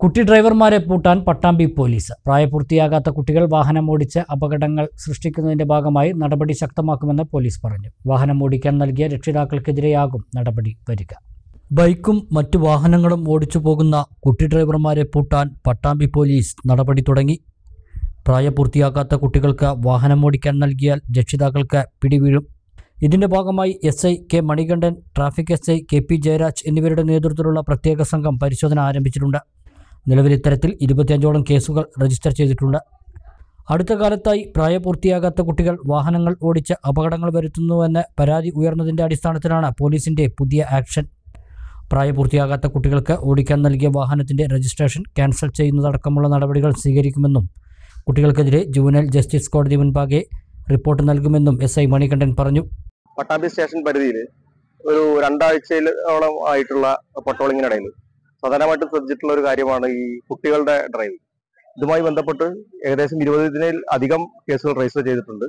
കുട്ടി ഡ്രൈവർമാരെ പൂട്ടാൻ പട്ടാമ്പി പോലീസ്. പ്രായപൂർത്തിയാകാത്ത കുട്ടികൾ വാഹനം ഓടിച്ച് അപകടങ്ങൾ സൃഷ്ടിക്കുന്നതിന്റെ ഭാഗമായി നടപടി ശക്തമാക്കുമെന്ന് പോലീസ് പറഞ്ഞു. വാഹനം ഓടിക്കാൻ നൽകിയ രക്ഷിതാക്കൾക്കെതിരെയാകും നടപടി വരിക. ബൈക്കും മറ്റു വാഹനങ്ങളും ഓടിച്ചു പോകുന്ന കുട്ടി ഡ്രൈവർമാരെ പൂട്ടാൻ പട്ടാമ്പി പോലീസ് നടപടി തുടങ്ങി. പ്രായപൂർത്തിയാകാത്ത കുട്ടികൾക്ക് വാഹനം ഓടിക്കാൻ നൽകിയാൽ രക്ഷിതാക്കൾക്ക് പിടിവീഴും. ഇതിന്റെ ഭാഗമായി SI K Manikandan, traffic SI KP Jayaraj എന്നിവരുടെ നേതൃത്വത്തിലുള്ള പ്രത്യേക സംഘം പരിശോധന ആരംഭിച്ചിട്ടുണ്ട്. നിലവിൽ ഇത്തരത്തിൽ 25ഓളം കേസുകൾ രജിസ്റ്റർ ചെയ്തിട്ടുണ്ട്. അടുത്ത കാലത്തായി പ്രായപൂർത്തിയാകാത്ത കുട്ടികൾ വാഹനങ്ങൾ ഓടിച്ച് അപകടങ്ങൾ വരുത്തുന്നുവെന്ന് പരാതി ഉയർന്നതിൻ്റെ അടിസ്ഥാനത്തിലാണ് പോലീസിൻ്റെ പുതിയ ആക്ഷൻ. പ്രായപൂർത്തിയാകാത്ത കുട്ടികൾക്ക് ഓടിക്കാൻ നൽകിയ വാഹനത്തിൻ്റെ രജിസ്ട്രേഷൻ ക്യാൻസൽ ചെയ്യുന്നതടക്കമുള്ള നടപടികൾ സ്വീകരിക്കുമെന്നും കുട്ടികൾക്കെതിരെ ജുവനൈൽ ജസ്റ്റിസ് കോടതി മുൻപാകെ റിപ്പോർട്ട് നൽകുമെന്നും SI മണികണ്ഠൻ പറഞ്ഞു. പട്ടാമ്പി സ്റ്റേഷൻ പരിധിയിൽ ഒരു 2 ആഴ്ചയോളം ആയിട്ടുള്ള പട്രോളിങ്ങിനിടയിൽ പ്രധാനമായിട്ടും ശ്രദ്ധിച്ചിട്ടുള്ള ഒരു കാര്യമാണ് ഈ കുട്ടികളുടെ ഡ്രൈവിംഗ്. ഇതുമായി ബന്ധപ്പെട്ട് ഏകദേശം 20-ൽ-അധികം കേസുകൾ രജിസ്റ്റർ ചെയ്തിട്ടുണ്ട്.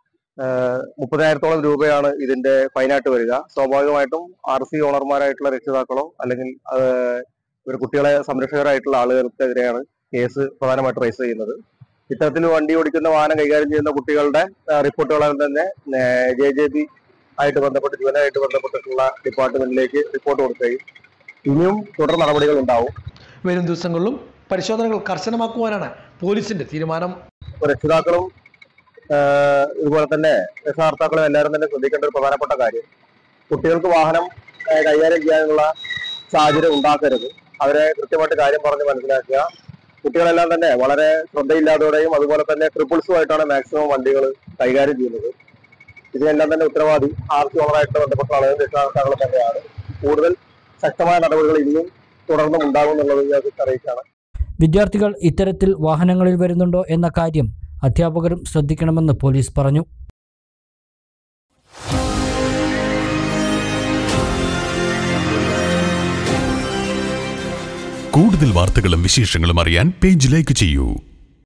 30,000-ഓളം രൂപയാണ് ഇതിന്റെ ഫൈനായിട്ട് വരിക. സ്വാഭാവികമായിട്ടും RC ഓണർമാരായിട്ടുള്ള രക്ഷിതാക്കളോ അല്ലെങ്കിൽ ഒരു കുട്ടികളെ സംരക്ഷകരായിട്ടുള്ള ആളുകൾക്കെതിരെയാണ് കേസ് പ്രധാനമായിട്ട് രജിസ്റ്റർ ചെയ്യുന്നത്. ഇത്തരത്തിൽ വണ്ടി ഓടിക്കുന്ന വാഹനം കൈകാര്യം ചെയ്യുന്ന കുട്ടികളുടെ റിപ്പോർട്ടുകളാൽ തന്നെ JJB ആയിട്ട് ബന്ധപ്പെട്ട് ജുവനായിട്ട് ബന്ധപ്പെട്ടിട്ടുള്ള ഡിപ്പാർട്ട്മെന്റിലേക്ക് റിപ്പോർട്ട് കൊടുക്കുകയും ഇനിയും തുടർ നടപടികൾ ഉണ്ടാവും. വരും ദിവസങ്ങളിലും പരിശോധനകൾ കർശനമാക്കുവാനാണ് പോലീസിന്റെ തീരുമാനം. രക്ഷിതാക്കളും ഇതുപോലെ തന്നെ രക്ഷകർത്താക്കളും എല്ലാവരും തന്നെ ശ്രദ്ധിക്കേണ്ട ഒരു പ്രധാനപ്പെട്ട കാര്യം, കുട്ടികൾക്ക് വാഹനം കൈകാര്യം ചെയ്യാനുള്ള സാഹചര്യം ഉണ്ടാക്കരുത്. അവരെ കൃത്യമായിട്ട് കാര്യം പറഞ്ഞ് മനസ്സിലാക്കുക. കുട്ടികളെല്ലാം തന്നെ വളരെ ശ്രദ്ധയില്ലാത്തതോടെയും അതുപോലെ തന്നെ ട്രിപ്പിൾസുമായിട്ടാണ് മാക്സിമം വണ്ടികൾ കൈകാര്യം ചെയ്യുന്നത്. ഇതിനെല്ലാം തന്നെ ഉത്തരവാദി RC ഓണറായിട്ട് ബന്ധപ്പെട്ട ആളുകൾ രക്ഷകർത്താക്കൾ തന്നെയാണ്. കൂടുതൽ ശക്തമായ നടപടികൾ ഇനിയും തുടർന്നും ഉണ്ടാകുമെന്നുള്ളത് ഞങ്ങൾക്ക് അറിയിക്കാണ്. വിദ്യാർത്ഥികൾ ഇത്തരത്തിൽ വാഹനങ്ങളിൽ വരുന്നുണ്ടോ എന്ന കാര്യം അധ്യാപകരും ശ്രദ്ധിക്കണമെന്ന് പോലീസ് പറഞ്ഞു. കൂടുതൽ വാർത്തകളും വിശേഷങ്ങളും അറിയാൻ പേജ് ലൈക്ക് ചെയ്യൂ.